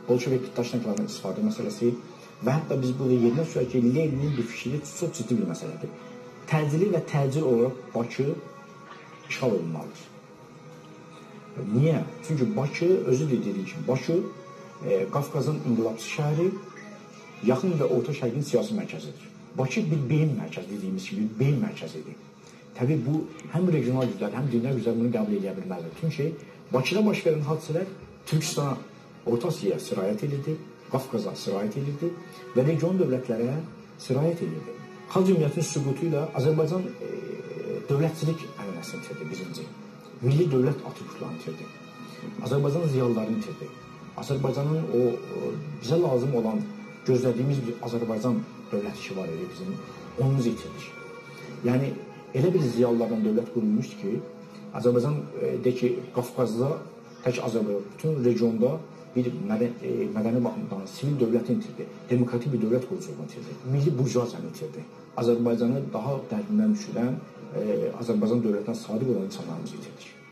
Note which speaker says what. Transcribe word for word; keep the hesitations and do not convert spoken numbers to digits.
Speaker 1: Bolşevik daşnaklarından istifadə məsələsi və hətta biz burada yerinə düşürək ki, Leninin bir fikri çox ciddi bir məsələdir. Təcili və təcil olaraq Bakı işğal olunmalıdır. Niyə? Çünki Bakı, özü də dediyi kimi, Bakı e, Qafqazın inqilabçı şəhəri, yaxın və orta şərqin siyasi mərkəzidir. Bakı bir beyin mərkəzi dediyimiz kimi, bir beyin mərkəzidir. Təbii bu, həm regional güclər, həm dünya güclər bunu qəbul edə bilməlidir. Çünki Bakıda baş verən hadisələr Türkistana, Orta Asiyaya sirayət edirdi, Qafqaza sirayət edirdi və region dövlətlərə sirayət edirdi. Xalq cəmiyyətinin süqutu ilə Azərbaycan e, dövlətçilik ənənəsini itirdi birinci. Milli dövlət atributlarını itirdi. Azərbaycan ziyalılarını itirdi. Azərbaycanın o, o bizə lazım olan, gözlədiyimiz bir Azərbaycan dövləti ki var idi bizim, onu biz itirdik. Yəni, elə bir ziyalılardan dövlət qurulmuşdu ki, Azərbaycan e, de ki, Qafqazda, tək Azərbaycan, bütün regionda bir mədəni, mədəni baxımdan sivil dövlətin itirdi, demokratik bir dövlət quruculuğunu itirdi, milli burjuaziyanı itirdi. Azərbaycanı daha dərindən düşürən, e, Azərbaycan dövlətinə sadiq olan insanlarımızı itirdik.